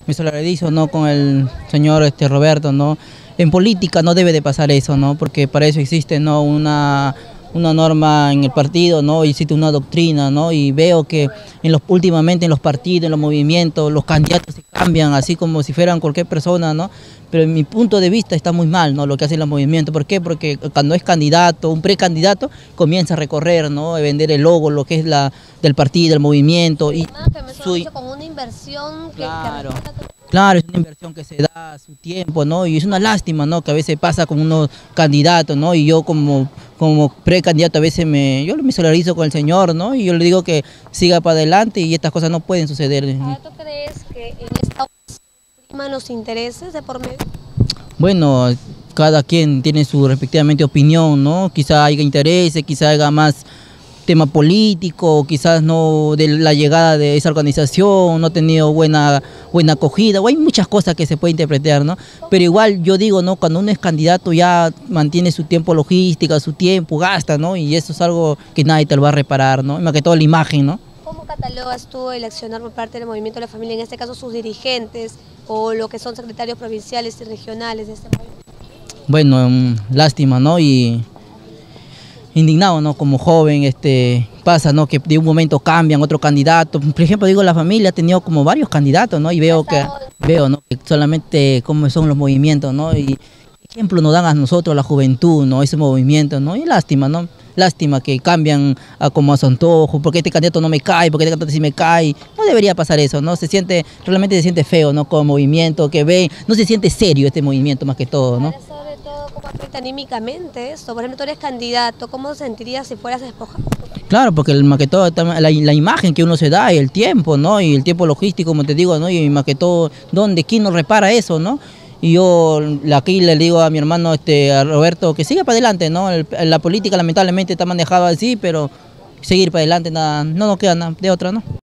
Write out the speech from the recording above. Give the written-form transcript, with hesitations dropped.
Me solidarizo, ¿no?, con el señor Roberto, ¿no? En política no debe de pasar eso, ¿no? Porque para eso existe, ¿no?, una norma en el partido, ¿no? Y existe una doctrina, ¿no? Y veo que últimamente en los partidos, en los movimientos, los candidatos se cambian así como si fueran cualquier persona, ¿no? Pero en mi punto de vista está muy mal, ¿no?, lo que hacen los movimientos. ¿Por qué? Porque cuando es candidato, un precandidato, comienza a recorrer, ¿no?, a vender el logo, lo que es del partido, el movimiento. Y con una inversión claro. Claro, es una inversión que se da a su tiempo, ¿no? Y es una lástima, ¿no?, que a veces pasa con unos candidatos, ¿no? Y yo como precandidato a veces yo me solidarizo con el señor, ¿no? Y yo le digo que siga para adelante y estas cosas no pueden suceder. ¿Tú crees que en esta ocasión priman los intereses de por medio? Bueno, cada quien tiene su respectivamente opinión, ¿no? Quizá haya intereses, quizá haya más tema político, quizás no de la llegada de esa organización, no ha tenido buena acogida, o hay muchas cosas que se puede interpretar, ¿no? Pero igual yo digo, ¿no?, cuando uno es candidato ya mantiene su tiempo logística, su tiempo, gasta, ¿no? Y eso es algo que nadie te lo va a reparar, ¿no? Más que todo la imagen, ¿no? ¿Cómo catalogas tú el accionar por parte del Movimiento de la Familia, en este caso sus dirigentes, o lo que son secretarios provinciales y regionales de este movimiento? Bueno, lástima, ¿no? Y indignado, ¿no?, como joven, pasa, ¿no?, que de un momento cambian otro candidato. Por ejemplo, digo, la familia ha tenido como varios candidatos, ¿no? Y veo, ¿no?, que solamente cómo son los movimientos, ¿no? Y ejemplo nos dan a nosotros, la juventud, ¿no?, ese movimiento, ¿no? Y lástima, ¿no? Lástima que cambian como a su antojo, porque este candidato no me cae, porque este candidato sí me cae. No debería pasar eso, ¿no? Realmente se siente feo, ¿no?, como movimiento que ve, no se siente serio este movimiento más que todo, ¿no? Sobre todo, ¿cómo afecta anímicamente esto? Por ejemplo, tú eres candidato, ¿cómo te sentirías si fueras despojado? Claro, porque más que todo la imagen que uno se da y el tiempo, ¿no? Y el tiempo logístico, como te digo, ¿no? Y más que todo, ¿quién nos repara eso, no? Y yo aquí le digo a mi hermano, a Roberto, que siga para adelante, ¿no? La política lamentablemente está manejada así, pero seguir para adelante, nada, no nos queda nada de otra, ¿no?